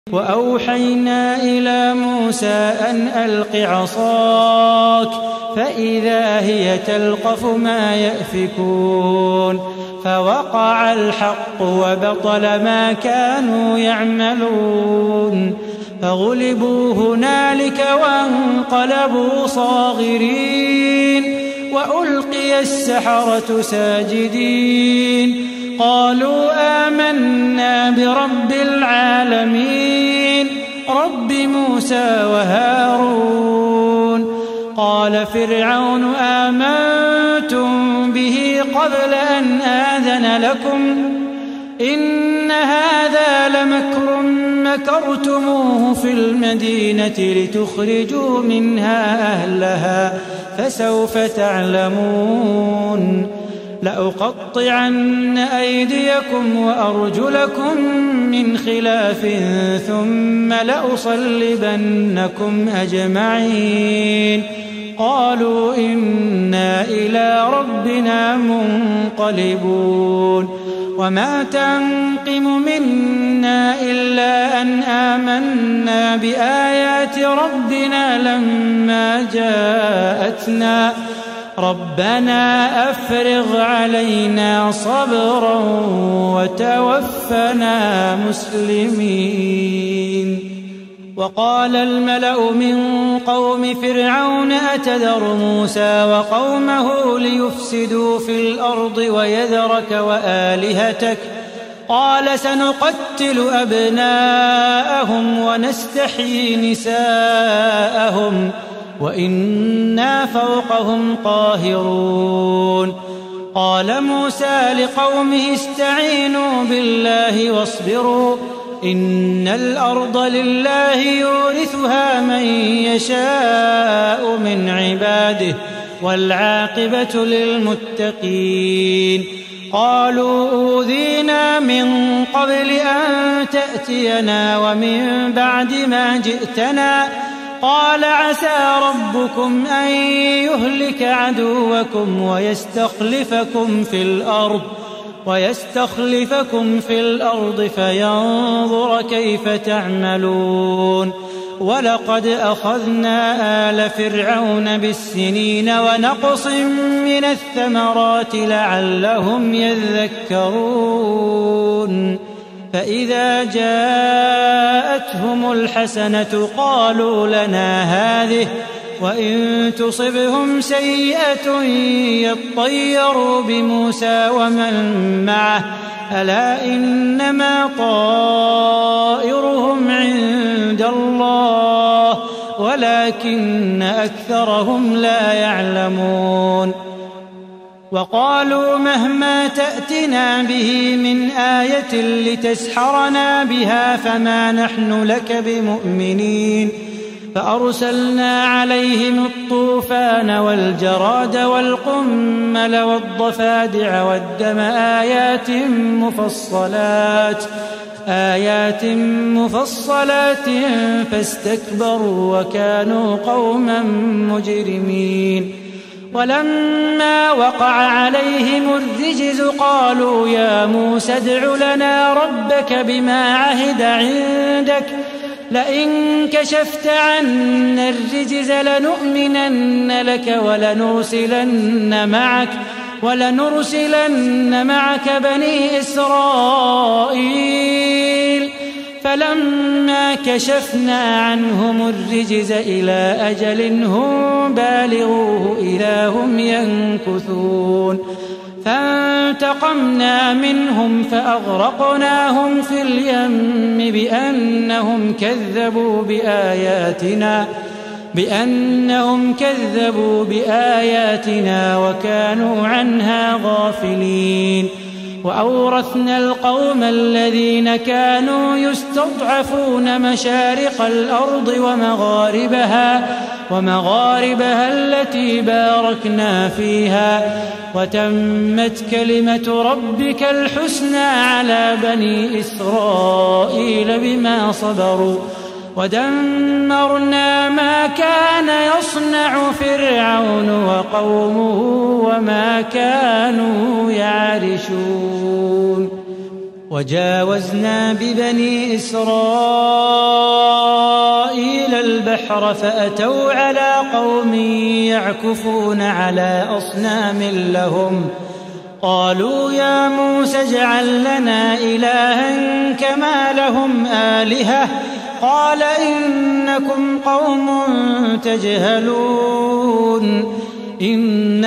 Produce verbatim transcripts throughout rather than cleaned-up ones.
وأوحينا إلى موسى أن ألق عصاك فإذا هي تلقف ما يأفكون فوقع الحق وبطل ما كانوا يعملون فغلبوا هنالك وانقلبوا صاغرين وألقي السحرة ساجدين قالوا آمنا برب العالمين رب موسى وهارون قال فرعون آمنتم به قبل أن آذن لكم إن هذا لمكر مكرتموه في المدينة لتخرجوا منها أهلها فسوف تعلمون لأقطعن أيديكم وأرجلكم من خلاف ثم لأصلبنكم أجمعين قالوا إنا إلى ربنا منقلبون وما تنقم منا إلا أن آمنا بآيات ربنا لما جاءتنا ربنا أفرغ علينا صبرا وتوفنا مسلمين وقال الملأ من قوم فرعون أتذر موسى وقومه ليفسدوا في الأرض ويذرك وآلهتك قال سنقتل أبناءهم ونستحيي نساءهم وإنا فوقهم قاهرون قال موسى لقومه استعينوا بالله واصبروا إن الأرض لله يورثها من يشاء من عباده والعاقبة للمتقين قالوا أوذينا من قبل أن تأتينا ومن بعد ما جئتنا قال عسى ربكم أن يهلك عدوكم ويستخلفكم في الأرض ويستخلفكم في الأرض فينظر كيف تعملون ولقد أخذنا آل فرعون بالسنين ونقص من الثمرات لعلهم يذكرون فإذا جاءتهم الحسنة قالوا لنا هذه وإن تصبهم سيئة يطيروا بموسى ومن معه ألا إنما طائرهم عند الله ولكن أكثرهم لا يعلمون وقالوا مهما تأتنا به من آية لتسحرنا بها فما نحن لك بمؤمنين فأرسلنا عليهم الطوفان والجراد والقمل والضفادع والدم آيات مفصلات آيات مفصلات فاستكبروا وكانوا قوما مجرمين ولما وقع عليهم الرجز قالوا يا موسى ادع لنا ربك بما عهد عندك لئن كشفت عنا الرجز لنؤمنن لك ولنرسلن معك ولنرسلن معك بني إسرائيل فلما كشفنا عنهم الرجز إلى أجل هم بالغوه إذا هم ينكثون فانتقمنا منهم فأغرقناهم في اليم بأنهم كذبوا بآياتنا بأنهم كذبوا بآياتنا وكانوا عنها غافلين وأورثنا القوم الذين كانوا يستضعفون مشارق الأرض ومغاربها ومغاربها التي باركنا فيها وتمت كلمة ربك الحسنى على بني إسرائيل بما صبروا ودمرنا ما كان يصنع فرعون وقومه وما كانوا يعرشون وجاوزنا ببني إسرائيل البحر فأتوا على قوم يعكفون على أصنام لهم قالوا يا موسى اجعل لنا إلها كما لهم آلهة قال إنكم قوم تجهلون إن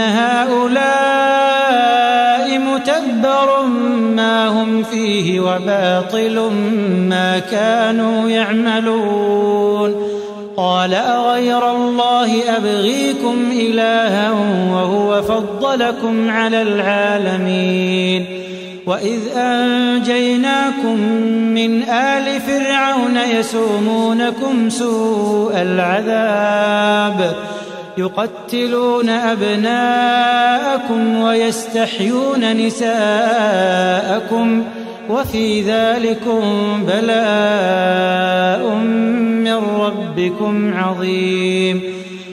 هؤلاء متبر ما هم فيه وباطل ما كانوا يعملون قال أغير الله أبغيكم إلها وهو فضلكم على العالمين وإذ أنجيناكم من آل فرعون يسومونكم سوء العذاب يقتلون أبناءكم ويستحيون نساءكم وفي ذلكم بلاء من ربكم عظيم